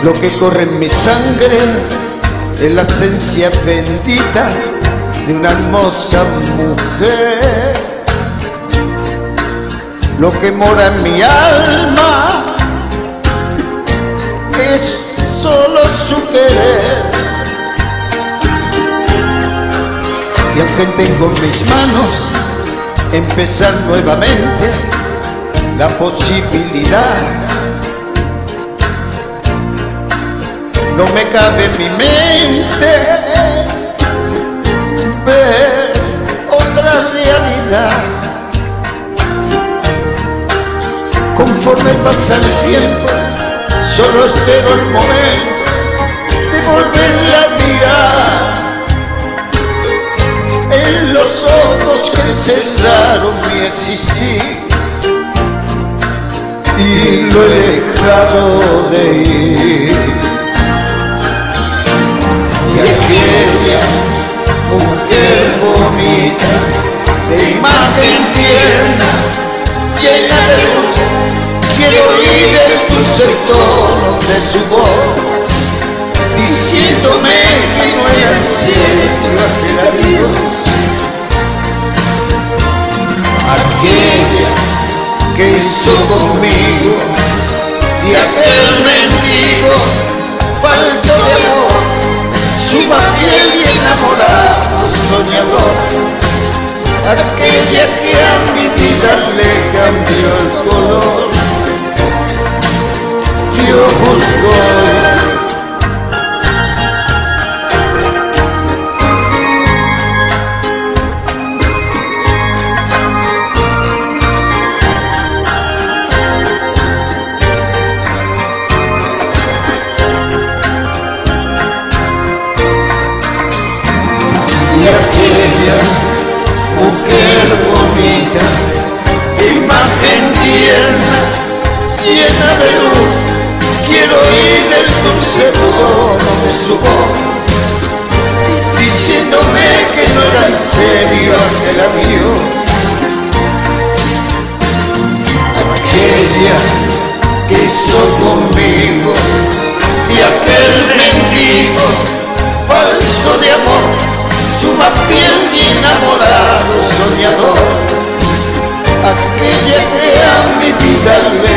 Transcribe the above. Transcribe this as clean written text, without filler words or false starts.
Lo que corre en mi sangre es la esencia bendita de una hermosa mujer. Lo que mora en mi alma es solo su querer. Y aunque tengo en mis manos empezar nuevamente la posibilidad, no me cabe en mi mente ver otra realidad. Conforme pasa el tiempo, solo espero el momento de volverla a mirar en los ojos que encerraron mi existir, y lo he dejado de ir. Y aquella mujer bonita, de imagen tierna, llena de luz, quiero oír el dulce tono de su voz, diciéndome que no era en serio aquel adiós. Aquella que hizo conmigo y aquel mendigo falto de amor, su fiel y enamorado soñador, aquella que a mi vida le cambió el color. Yo busco y aquella mujer bonita, de imagen tierna, llena de luz, quiero oír el dulce tono de su voz, diciéndome que no era en serio aquel adiós. Aquella que hizo conmigo y aquel mendigo falso de amor, su más fiel y enamorado soñador, aquella que a mi vida le